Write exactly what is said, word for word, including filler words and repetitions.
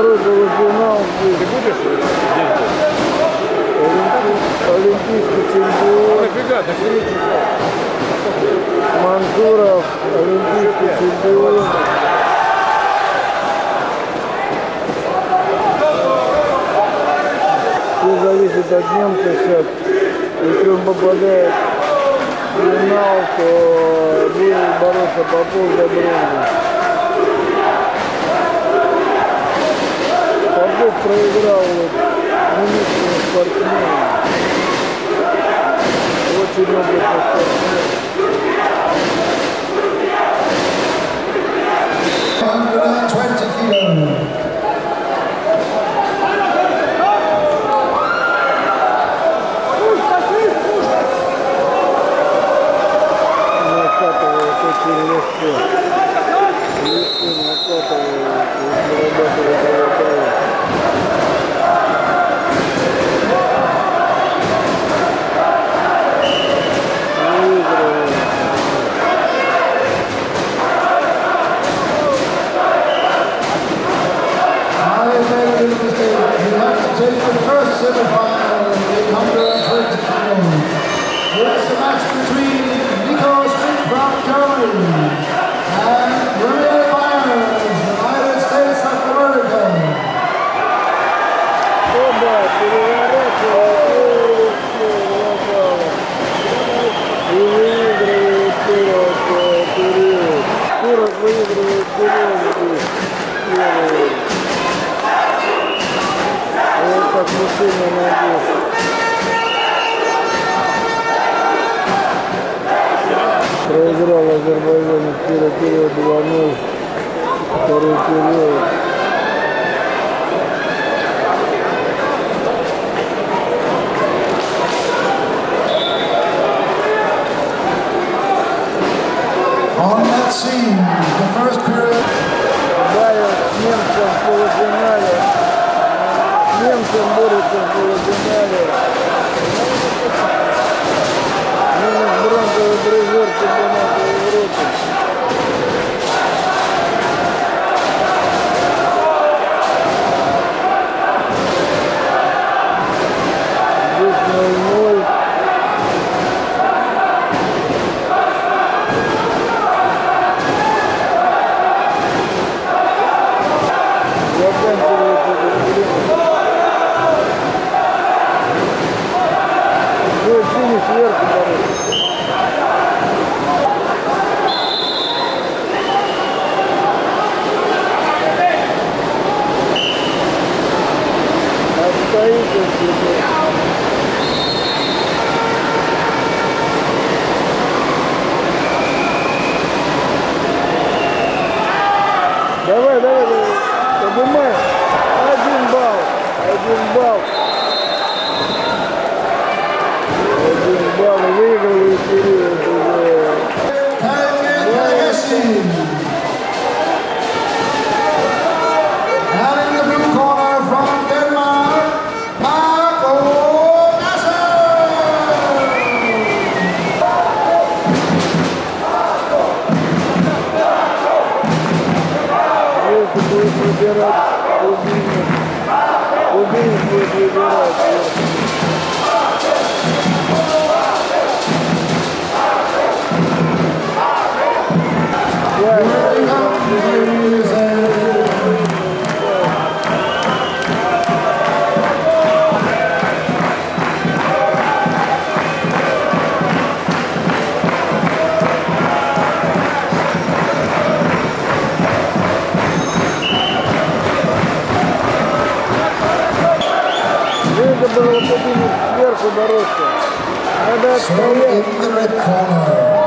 Второй полуфинал. Ты будешь здесь? Олимпийский чемпион. Нафига, ты третий зал. Мансуров, олимпийский чемпион. Все зависит от немца сейчас. Если он попадает в финал, то будет бороться Попов за бронзу. Попов проиграл вот нынешнему спортсмену. Очень опытный спортсмен. one hundred twenty kilos. Накатывает очень легко. Легко накатывает и зарабатывает голодовые. Выигрывает. Take the first semi-final in one hundred twenty kilos. It's a match between Nico Smith from Germany and Rene Myers, United States of America. Оба переворачивают и выигрывает первый период. Турок выигрывает период. Вот так мужчина надеется. Проиграл Азербайджан в первый период два ноль. Второй период. On that scene, the first period. Байер с немцем в полуфинале. С немцем борется в полуфинале. Немец бронзовый призер чемпионата Европы. Здесь ноль-ноль. Заканчивается это время. Будет синий сверху, короче. Отстоит он теперь. Давай, давай, давай. Поднимай. Один балл. Один балл. Один балл. Выигрывает период уже. And in the blue corner from Denmark, Marco Nasser. Если будет выбирать убийник, убийник будет выбирать. Надо было поднимать сверху бороться. Надо So in отправлять. the red corner.